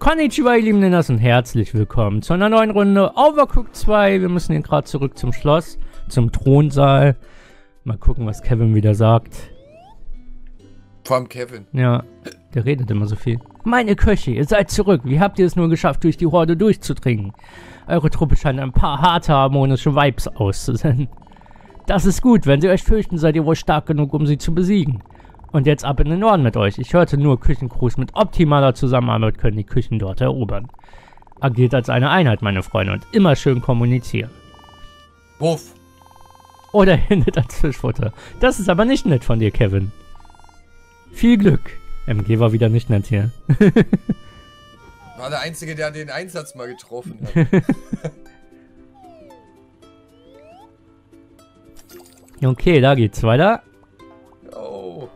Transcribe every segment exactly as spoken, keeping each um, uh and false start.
Konnichiwa, ihr lieben Nenners, und herzlich willkommen zu einer neuen Runde Overcooked zwei. Wir müssen hier gerade zurück zum Schloss, zum Thronsaal. Mal gucken, was Kevin wieder sagt. Vor allem Kevin. Ja, der redet immer so viel. Meine Köche, ihr seid zurück. Wie habt ihr es nur geschafft, durch die Horde durchzudringen? Eure Truppe scheint ein paar harte, harmonische Vibes auszusenden. Das ist gut. Wenn sie euch fürchten, seid ihr wohl stark genug, um sie zu besiegen. Und jetzt ab in den Norden mit euch. Ich hörte nur, Küchencrews mit optimaler Zusammenarbeit können die Küchen dort erobern. Agiert als eine Einheit, meine Freunde, und immer schön kommunizieren. Wuff. Oder hintet als Fischfutter. Das ist aber nicht nett von dir, Kevin. Viel Glück. M G war wieder nicht nett hier. War der Einzige, der den Einsatz mal getroffen hat. Okay, da geht's weiter. Oh.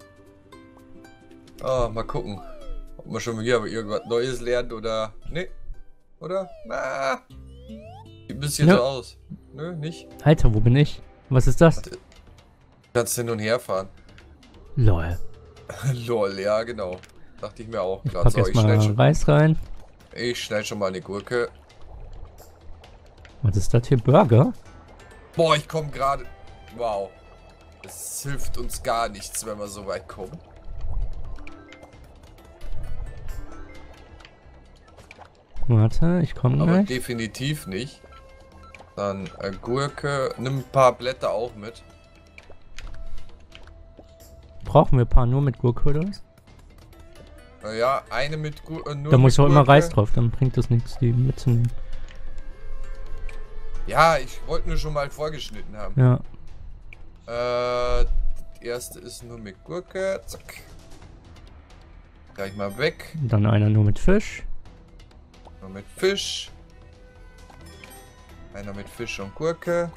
Oh, mal gucken. Ob wir schon wieder irgendwas Neues lernen oder... Nee. Oder? Na. Sieht ein bisschen Ja. so aus. Nö, nicht. Alter, wo bin ich? Was ist das? Warte. Du kannst hin und her fahren. Lol. Lol, ja, genau. Dachte ich mir auch. Ich Grad pack so, ich erstmal schneid schon, Reis rein. ich schneid schon mal eine Gurke. Was ist das hier? Burger? Boah, ich komme gerade... Wow. Es hilft uns gar nichts, wenn wir so weit kommen. Warte, ich komme Aber gleich. definitiv nicht. Dann äh, Gurke. Nimm ein paar Blätter auch mit. Brauchen wir ein paar nur mit Gurke oder was? Naja, eine mit Gurke. Äh, Da muss doch immer Reis drauf, dann bringt das nichts, die mitzunehmen. Ja, ich wollte nur schon mal vorgeschnitten haben. Ja. Äh, die erste ist nur mit Gurke. Zack. Gleich mal weg. Dann einer nur mit Fisch. Nur mit Fisch. Einer mit Fisch und Gurke.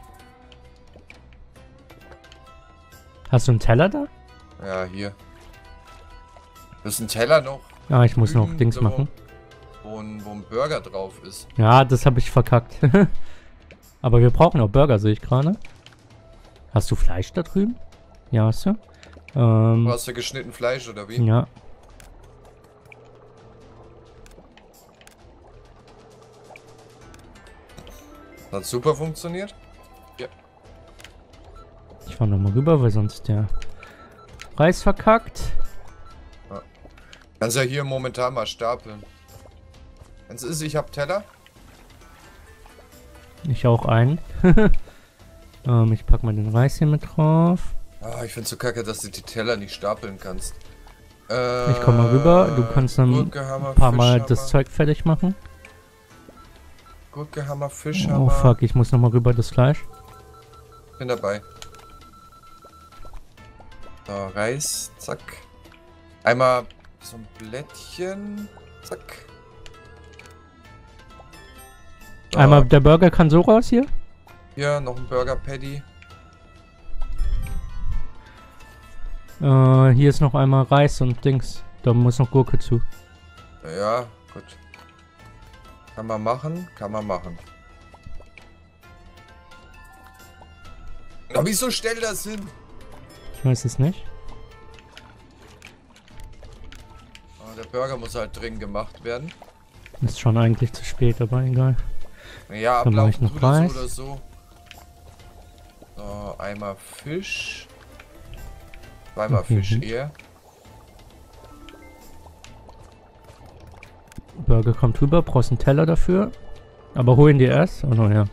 Hast du einen Teller da? Ja, hier. Das ist ein Teller noch. Ah, ich muss noch drüben, Dings so, machen. Wo ein, wo ein Burger drauf ist. Ja, das habe ich verkackt. Aber wir brauchen auch Burger, sehe ich gerade. Hast du Fleisch da drüben? Ja, hast du. Ähm, Hast du geschnitten Fleisch oder wie? ja. Hat super funktioniert. Ja. Ich fahr nochmal rüber, weil sonst der Reis verkackt. Kannst ja hier momentan mal stapeln. Wenn's ist, ich hab Teller. Ich auch einen. ähm, ich pack mal den Reis hier mit drauf. Ah, ich find's so kacke, dass du die Teller nicht stapeln kannst. Äh, Ich komm mal rüber. Du kannst dann Gurke, Hammer, ein paar Fisch, Mal Hammer. das Zeug fertig machen. Gurke, Hammer, Fisch, Oh Hammer. fuck, ich muss nochmal rüber das Fleisch. Bin dabei. So, Reis, zack. Einmal so ein Blättchen, zack. So, Einmal, der Burger kann so raus hier. hier noch ein Burger Patty. Äh, hier ist noch einmal Reis und Dings. Da muss noch Gurke zu. Ja, gut. Kann man machen, kann man machen. Aber wieso stellt das hin? Ich weiß es nicht. Oh, der Burger muss halt dringend gemacht werden. Ist schon eigentlich zu spät, aber egal. Ja, Dann mach ich ablaufen noch tut er Reis. so oder so. So, einmal Fisch. Zweimal Okay, Fisch gut. eher. Burger kommt rüber, brauchst einen Teller dafür. Aber hol ihn dir erst. Oh no, ja.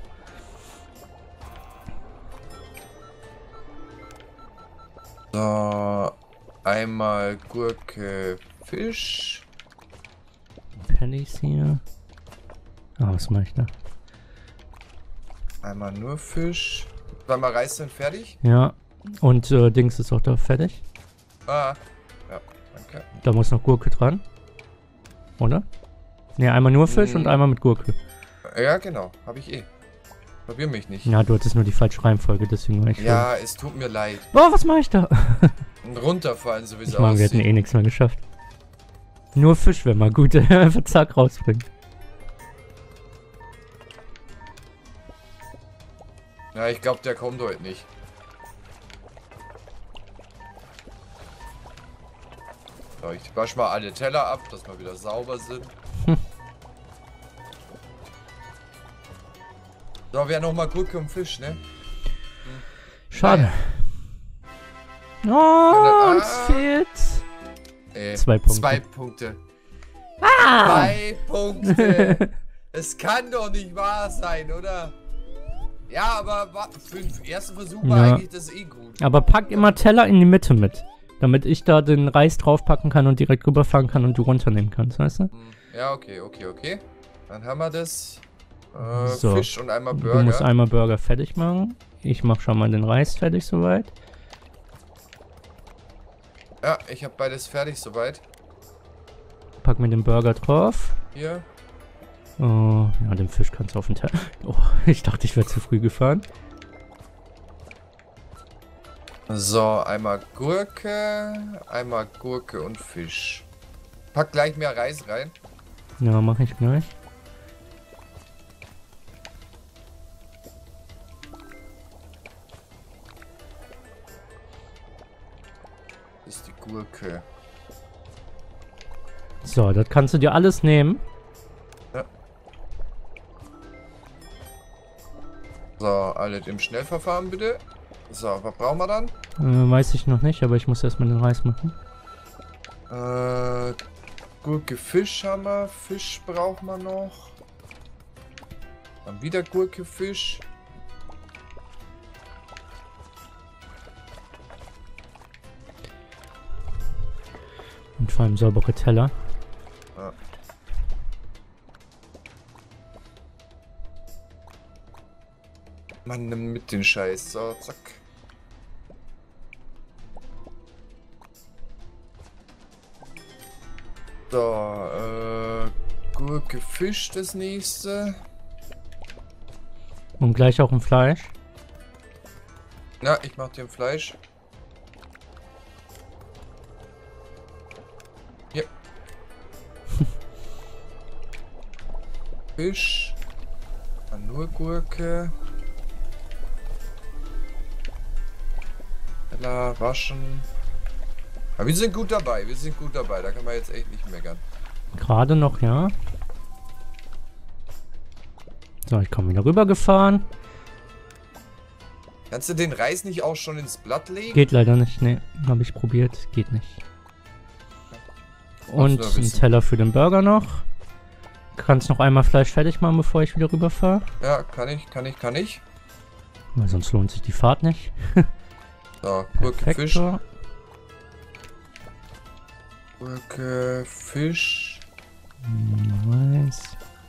So, einmal Gurke, Fisch. Pennies hier. Ah, was mache ich da? Einmal nur Fisch. Zweimal Reis sind fertig. Ja. Und äh, Dings ist auch da fertig. Ah, ja, danke. Da muss noch Gurke dran. Oder? Ne, einmal nur Fisch Hm. und einmal mit Gurke. Ja, genau, habe ich eh. Probier mich nicht. Ja, du hattest nur die falsche Reihenfolge, deswegen war ich Ja, es tut mir leid. voll. Oh, was mache ich da? Und runterfallen sowieso Ich meine, wir hätten aussieht. eh nichts mehr geschafft. Nur Fisch wäre mal gut, der einfach zack rausbringt. Ja, ich glaube, der kommt heute nicht. So, ich wasche mal alle Teller ab, dass wir wieder sauber sind. Hm. So, wir noch mal Gurke und Fisch, ne? Schade. Ah, Oh, uns ah. fehlt. Äh, Zwei Punkte. Zwei Punkte. Ah! Zwei Punkte. Es kann doch nicht wahr sein, oder? Ja, aber wa- für den ersten Versuch war Ja. eigentlich das eh gut. Aber pack immer Teller in die Mitte mit. Damit ich da den Reis draufpacken kann und direkt rüberfahren kann und du runternehmen kannst, weißt du? Hm, Ja, okay, okay, okay. Dann haben wir das. Äh, So. Fisch und einmal Du musst Burger. einmal Burger fertig machen. Ich mach schon mal den Reis fertig soweit. Ja, ich habe beides fertig soweit. Pack mir den Burger drauf. Hier. Oh, ja, den Fisch kannst du auf den Teller. Oh, ich dachte, ich wäre zu früh gefahren. So, einmal Gurke, einmal Gurke und Fisch. Pack gleich mehr Reis rein. Ja, mache ich gleich. Das ist die Gurke. So, das kannst du dir alles nehmen. So, alles im Schnellverfahren bitte. So, was brauchen wir dann? Äh, weiß ich noch nicht, aber ich muss erstmal den Reis machen. Äh, Gurke, Fisch haben wir. Fisch brauchen wir noch. Dann wieder Gurke, Fisch. Und vor allem saubere Teller. Ja. Mann, nimm mit den Scheiß. So, zack. So, äh, Gurke, Fisch das nächste. Und gleich auch ein Fleisch. Ja, ich mach dir ein Fleisch. Hier. Fisch. Dann nur Gurke. Teller, waschen. Aber wir sind gut dabei, wir sind gut dabei. Da kann man jetzt echt nicht meckern. Gerade noch, ja. So, ich komme wieder rüber gefahren. Kannst du den Reis nicht auch schon ins Blatt legen? Geht leider nicht, ne. Habe ich probiert, geht nicht. Und Musst du ein wissen. Teller für den Burger noch. Kannst noch einmal Fleisch fertig machen, bevor ich wieder rüberfahre. Ja, kann ich, kann ich, kann ich. Weil sonst lohnt sich die Fahrt nicht. So, Gurke, Fisch. Perfekto. Gurke, Fisch. Nice.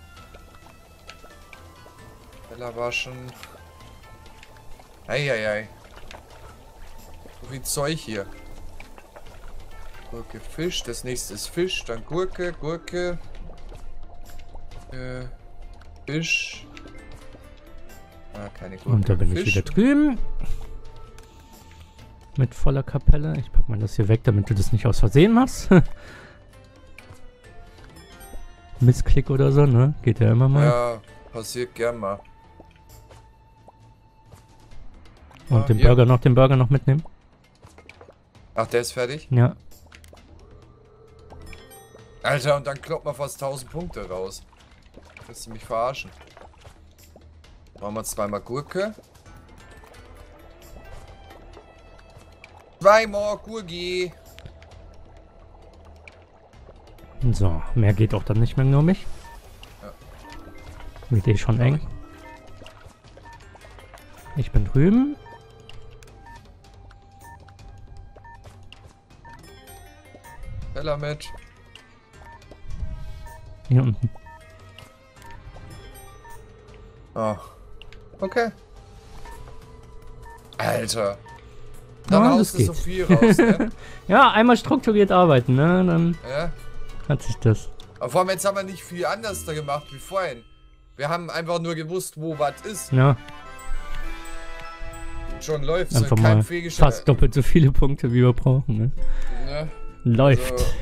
Teller waschen. Eieiei. So viel Zeug hier. Gurke, Fisch. Das nächste ist Fisch. Dann Gurke, Gurke. Äh, Fisch. Ah, keine Gurke. Und da bin Fisch. ich wieder drüben. Mit voller Kapelle. Ich pack mal das hier weg, damit du das nicht aus Versehen machst. Missklick oder so, ne? Geht ja immer mal. Ja, passiert gern mal. Und Ah, den hier. Burger noch, den Burger noch mitnehmen. Ach, der ist fertig? Ja. Alter, und dann kloppt man fast tausend Punkte raus. Willst du mich verarschen? Machen wir zweimal Gurke. Zweimal Gurgi. So, mehr geht auch dann nicht mehr, glaube ich. Ja. Wird eh schon eng. Ich bin drüben. Teller mit. Hier unten. Oh. Okay. Alter. Dann Ja, haust das du so geht. viel raus, ne? Ja, einmal strukturiert arbeiten, ne? Dann Ja. hat sich das. Aber vor allem jetzt haben wir nicht viel anders da gemacht wie vorhin. Wir haben einfach nur gewusst, wo was ist. Ja, Schon läuft einfach kein mal Fehlgeschäft. fast doppelt so viele Punkte, wie wir brauchen, ne? Ne? Läuft. So.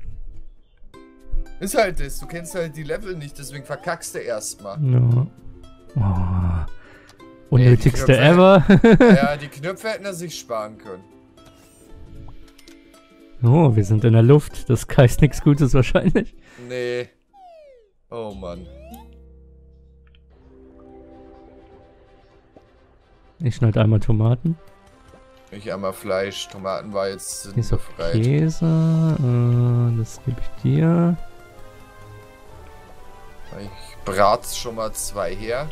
Ist halt das. Du kennst halt die Level nicht, deswegen verkackst du erstmal. Ja. Oh. Unnötigste Knöpfe- ever. Ja, die Knöpfe hätten er sich sparen können. Oh, wir sind in der Luft. Das heißt nichts Gutes wahrscheinlich. Nee. Oh Mann. Ich schneide einmal Tomaten. Ich einmal Fleisch. Tomaten war jetzt sind Hier ist auch befreit. Käse. Äh, das gebe ich dir. Ich brat's schon mal zwei her.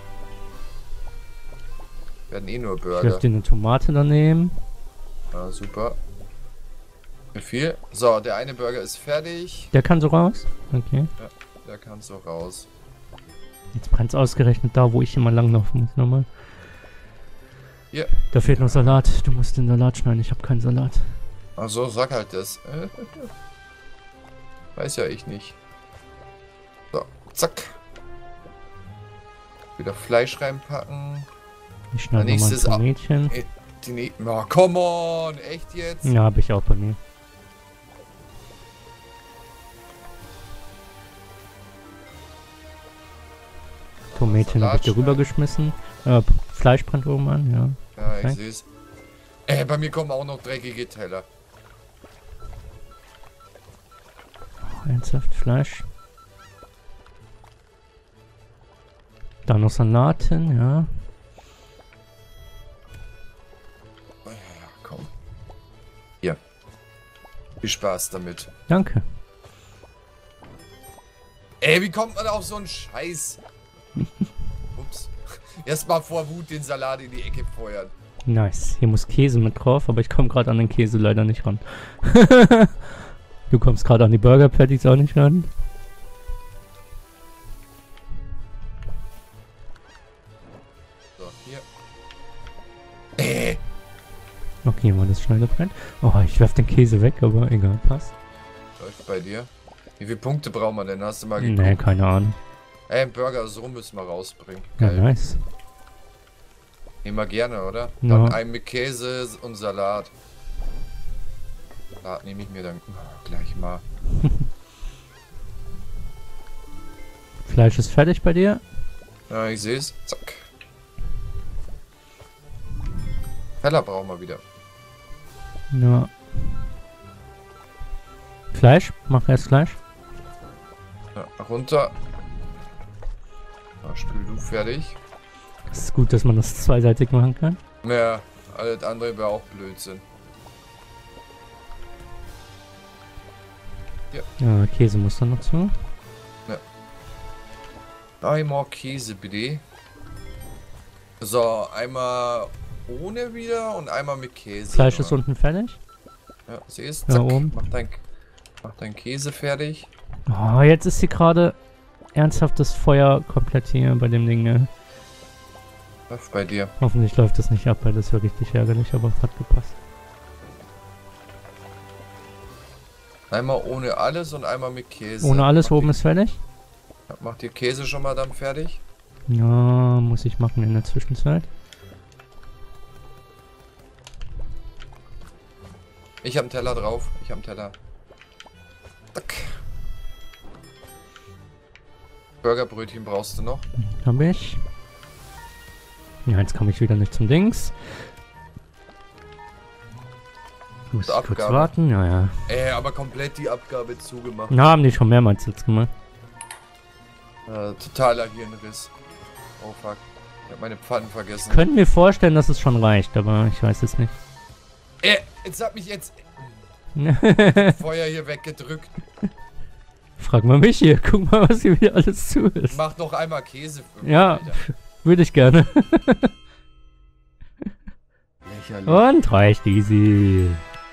Werden eh nur Ich Burger. werfe dir eine Tomate daneben. Ah, super. Wie viel? So, der eine Burger ist fertig. Der kann so raus? Okay. Ja, der kann so raus. Jetzt brennt's ausgerechnet da, wo ich immer langlaufen muss. Nochmal. Hier. Da fehlt noch Salat. Du musst den Salat schneiden. Ich habe keinen Salat. Ach so, sag halt das. Weiß ja ich nicht. So, zack. Wieder Fleisch reinpacken. Ich schneide nochmal ein Nächstes Au- Tomätchen. Äh, Die ne oh, come on! Echt jetzt? Ja, habe ich auch bei mir. Tomätchen habe ich hier Salat rübergeschmissen. Äh, Fleisch brennt oben an, ja. Ja, ich Okay. seh's. Äh, bei mir kommen auch noch dreckige Teller. Ernsthaft Fleisch. Da noch Salaten, ja. Ja, komm. Hier. Viel Spaß damit. Danke. Ey, wie kommt man auf so einen Scheiß? Ups. Erstmal vor Wut den Salat in die Ecke feuern. Nice. Hier muss Käse mit drauf, aber ich komme gerade an den Käse leider nicht ran. Du kommst gerade an die Burger Patties auch nicht ran. So, hier. Äh. Okay, mal das Schneidebrett. Oh, ich werf den Käse weg, aber egal, passt. Läuft bei dir. Wie viele Punkte brauchen wir denn? Hast du mal geguckt? Nee, keine Ahnung. Ey, einen Burger so müssen wir rausbringen. Ja, Geil. nice. Nehmen wir gerne, oder? Ja. Dann einen mit Käse und Salat. Salat nehme ich mir dann oh, gleich mal. Fleisch ist fertig bei dir? Ja, ich sehe es. Zack. Teller brauchen wir wieder. Ja. Fleisch? Mach erst Fleisch. Ja, runter. Na, spül du fertig. Es ist gut, dass man das zweiseitig machen kann. Naja, alles andere wäre auch Blödsinn. Ja, Käse muss dann noch zu. Einmal Käse bitte. So, einmal ohne wieder und einmal mit Käse. Fleisch ist unten fertig. Ja, siehst Ja, du? oben. Mach dein, mach dein Käse fertig. Oh, jetzt ist hier gerade ernsthaft das Feuer komplett hier bei dem Ding, ne? Läuft bei dir. Hoffentlich läuft das nicht ab, weil das wäre richtig ärgerlich, aber hat gepasst. Einmal ohne alles und einmal mit Käse. Ohne alles, mach oben die, ist fertig. Mach die Käse schon mal dann fertig. Ja, muss ich machen in der Zwischenzeit. Ich hab einen Teller drauf. Ich hab einen Teller. Zack. Burgerbrötchen brauchst du noch. Hab ich. Ja, jetzt komme ich wieder nicht zum Dings. Muss ich kurz Abgabe. warten, ja, ja. Äh, aber komplett die Abgabe zugemacht. Na, haben die schon mehrmals jetzt gemacht. Äh, totaler Hirnriss. Oh fuck. Ich hab meine Pfannen vergessen. Könnten mir vorstellen, dass es schon reicht, aber ich weiß es nicht. Äh, jetzt hat mich jetzt Feuer hier weggedrückt. Frag mal mich hier, guck mal, was hier wieder alles zu ist. Mach noch einmal Käse für mich, Ja, Alter. würde ich gerne. Lächerlich. Und reicht easy.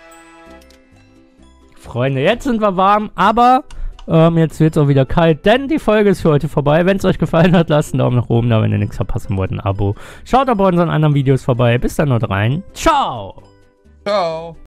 Freunde, jetzt sind wir warm, aber ähm, jetzt wird es auch wieder kalt, denn die Folge ist für heute vorbei. Wenn es euch gefallen hat, lasst einen Daumen nach oben da, wenn ihr nichts verpassen wollt, ein Abo. Schaut auch bei unseren anderen Videos vorbei. Bis dann, haut rein. Ciao! Ciao!